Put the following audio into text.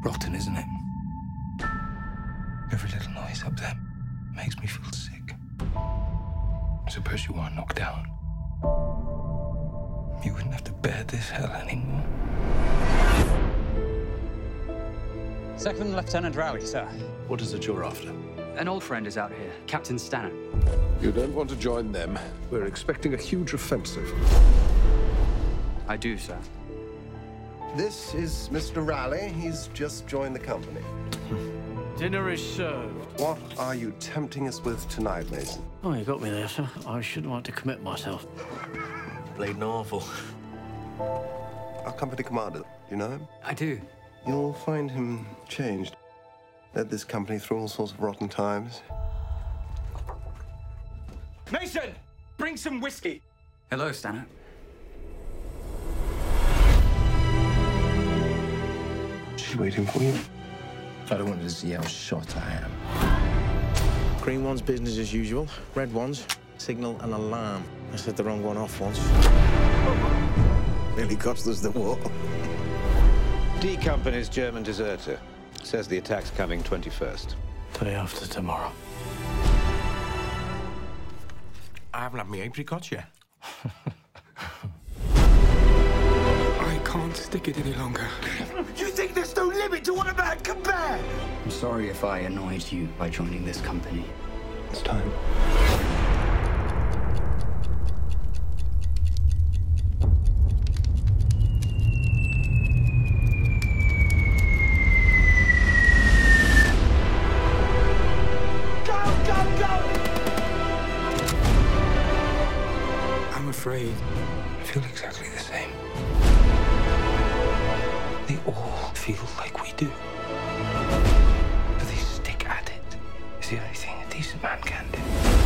Rotten, isn't it? Every little noise up there makes me feel sick. Suppose you are knocked down. You wouldn't have to bear this hell anymore. Second Lieutenant Raleigh, sir. What is it you're after? An old friend is out here, Captain Stanhope. You don't want to join them. We're expecting a huge offensive. I do, sir. This is Mr. Raleigh. He's just joined the company. Dinner is served. What are you tempting us with tonight, Mason? Oh, you got me there, sir. I shouldn't want to commit myself. Bleeding awful. Our company commander, you know him? I do. You'll find him changed. Led this company through all sorts of rotten times. Mason! Bring some whiskey! Hello, Stanhope. She's waiting for you. I don't want to see how shot I am. Green one's business as usual. Red one's signal and alarm. I set the wrong one off once. Nearly cost us the war. D Company's German deserter. Says the attack's coming 21st. Day after tomorrow. I haven't had my apricots yet. I can't stick it any longer. You think there's no limit to what a man can bear? I'm sorry if I annoyed you by joining this company. It's time. I'm afraid I feel exactly the same. They all feel like we do. But they stick at it. It's the only thing a decent man can do.